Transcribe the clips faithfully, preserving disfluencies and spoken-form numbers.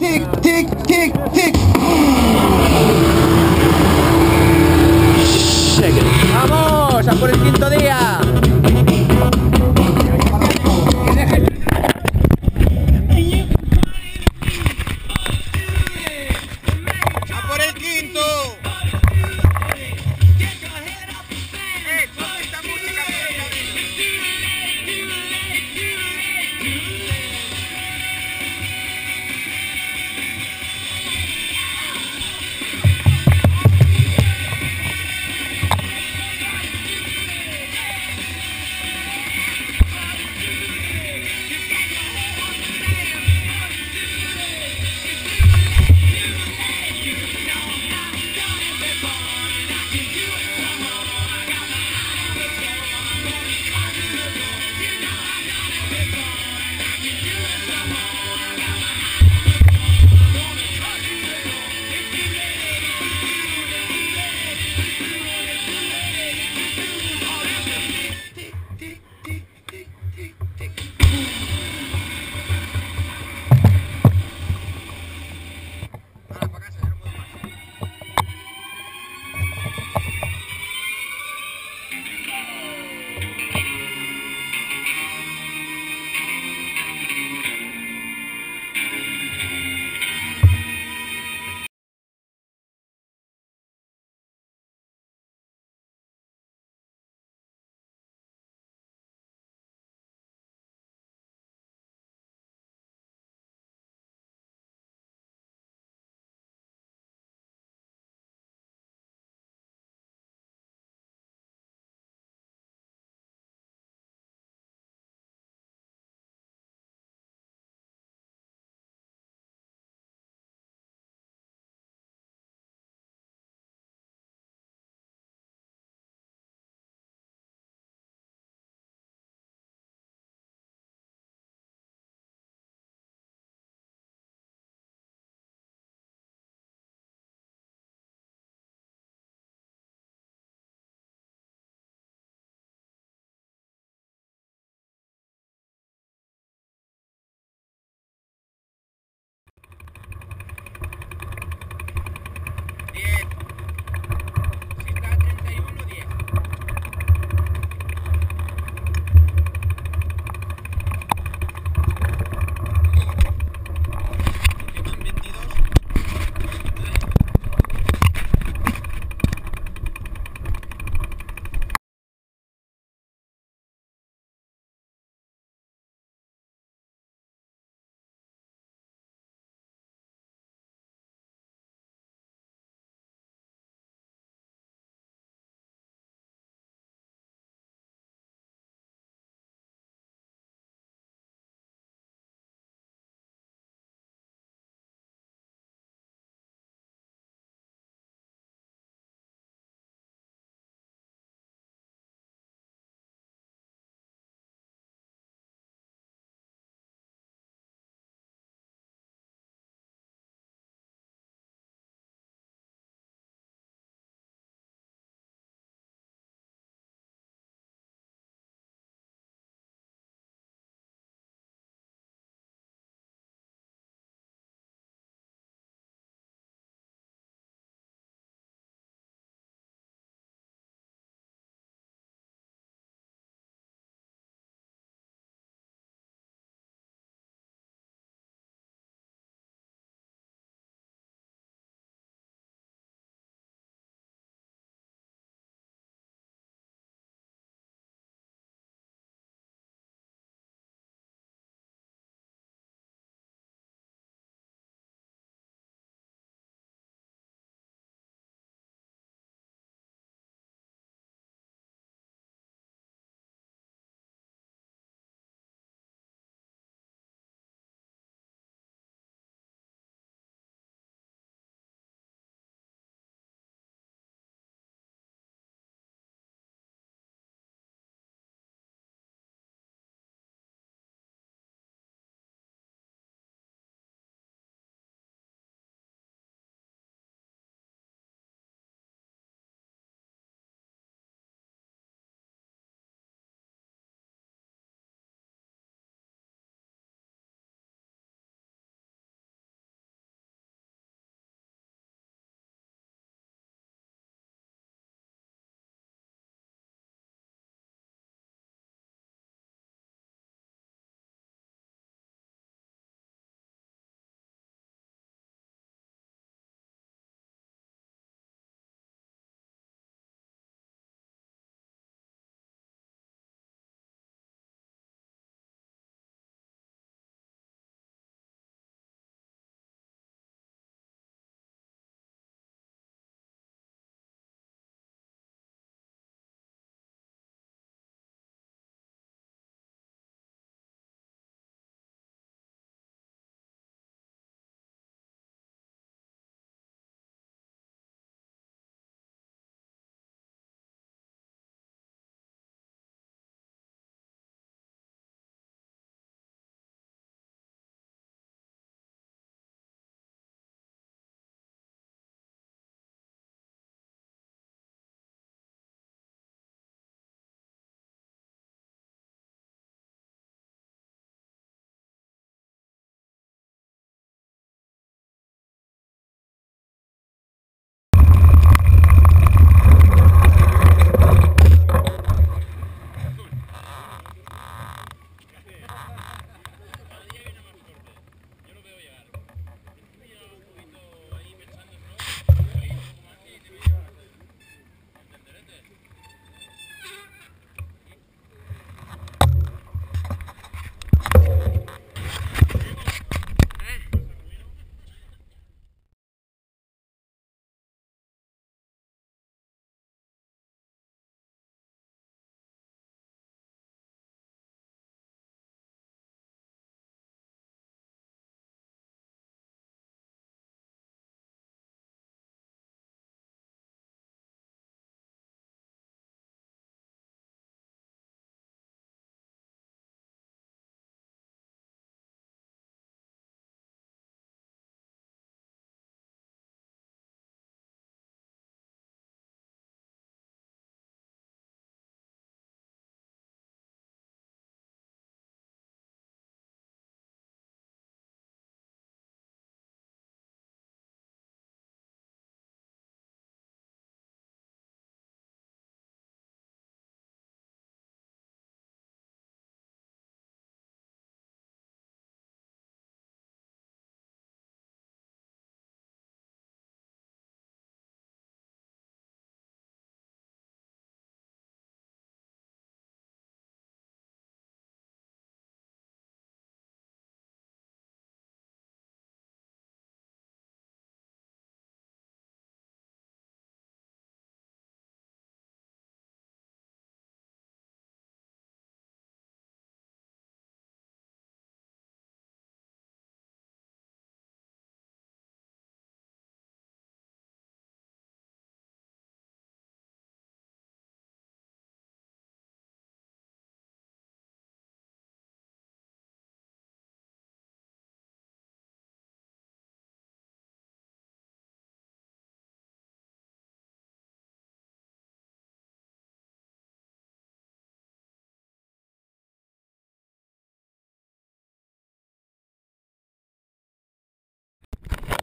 tic, tic, tic, tic. ¡Vamos! ¡A por el quinto día! ¡A por el quinto! ¡Eh, toda esta música!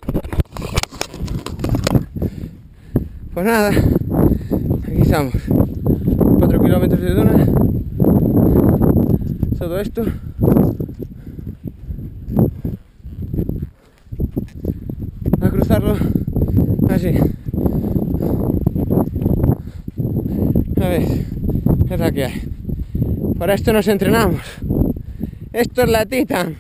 Pues nada, aquí estamos. cuatro kilómetros de duna. Todo esto. A cruzarlo así. A ver, es la que hay. Para esto nos entrenamos. Esto es la Titan.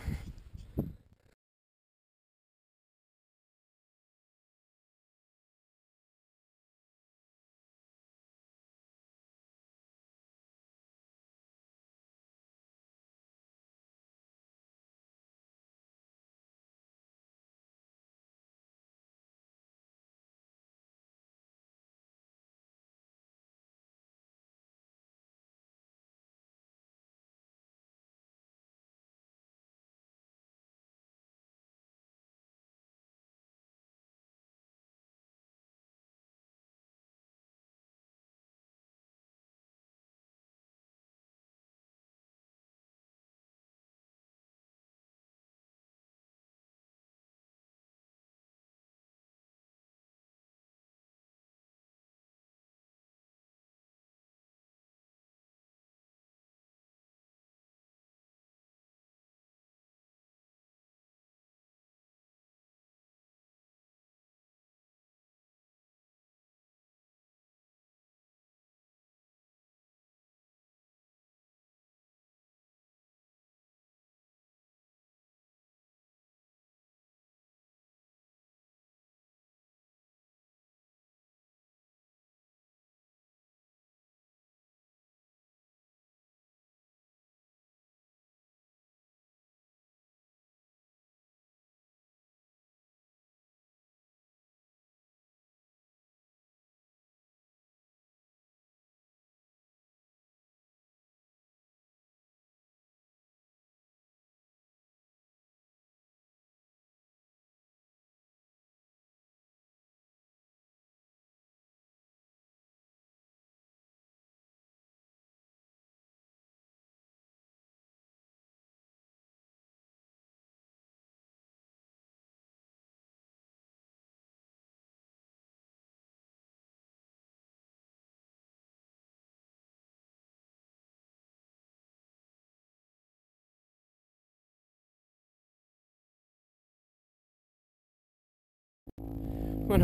Bueno,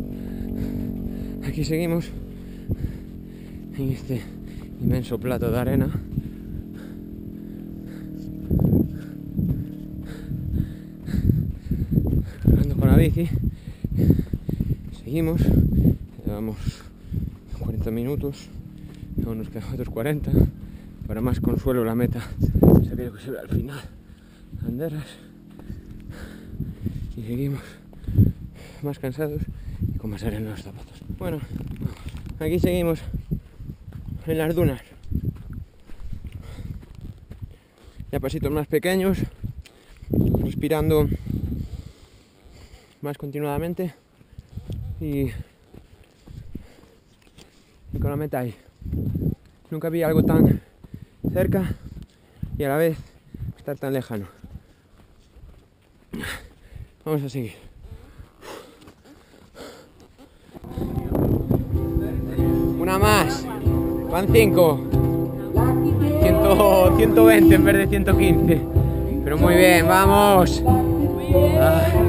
aquí seguimos en este inmenso plato de arena. Cargando con la bici. Seguimos. Llevamos cuarenta minutos. Aún nos quedan otros cuarenta. Para más consuelo, la meta sería que se ve al final. Banderas. Y seguimos más cansados y con más arena en los zapatos. Bueno, aquí seguimos en las dunas. Ya pasitos más pequeños, respirando más continuadamente y, y con la meta ahí. Nunca vi algo tan cerca y a la vez estar tan lejano. Vamos a seguir. Una más. Van cinco. ciento veinte en vez de ciento quince. Pero muy bien, vamos. Ah.